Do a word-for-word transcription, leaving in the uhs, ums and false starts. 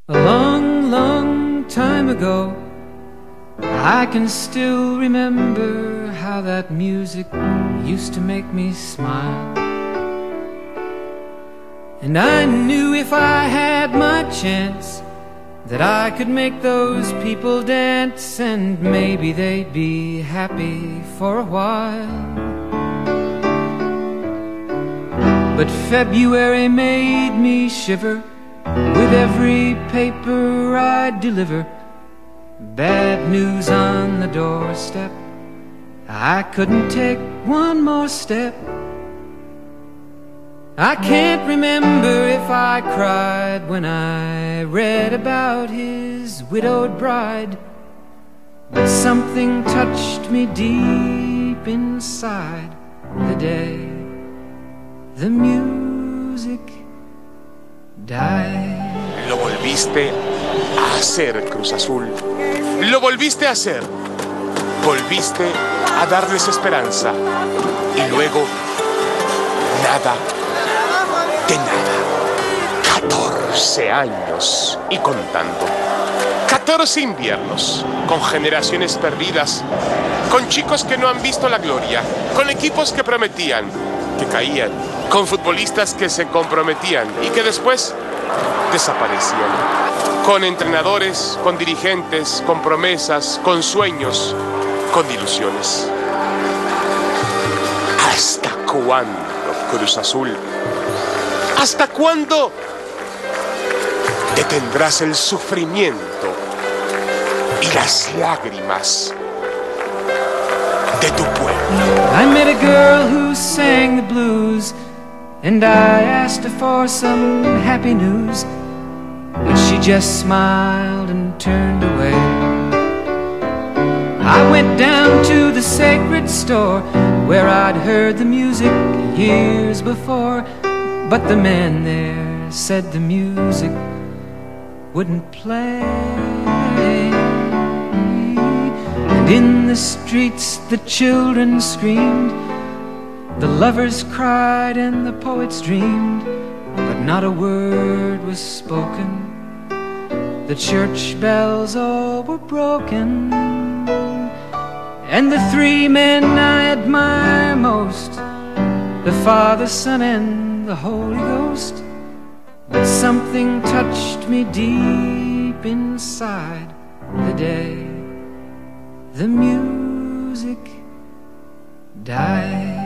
A long, long time ago, I can still remember how that music used to make me smile. And I knew if I had my chance that I could make those people dance, and maybe they'd be happy for a while. But February made me shiver with every paper I'd deliver. Bad news on the doorstep, I couldn't take one more step. I can't remember if I cried when I read about his widowed bride, but something touched me deep inside the day the music died. Lo volviste a hacer, Cruz Azul. Lo volviste a hacer. Volviste a darles esperanza. Y luego, nada de nada. catorce años y contando. catorce inviernos, con generaciones perdidas, con chicos que no han visto la gloria, con equipos que prometían, que caían, con futbolistas que se comprometían y que después desaparecían, con entrenadores, con dirigentes, con promesas, con sueños, con ilusiones. ¿Hasta cuándo, Cruz Azul? ¿Hasta cuándo detendrás el sufrimiento y las lágrimas de tu pueblo? I met a girl who sang the blues, and I asked her for some happy news, but she just smiled and turned away. I went down to the sacred store where I'd heard the music years before, but the man there said the music wouldn't play. And in the streets the children screamed, the lovers cried and the poets dreamed, but not a word was spoken. The church bells all were broken, and the three men I admire most, the Father, Son, and the Holy Ghost, but something touched me deep inside the day the music died.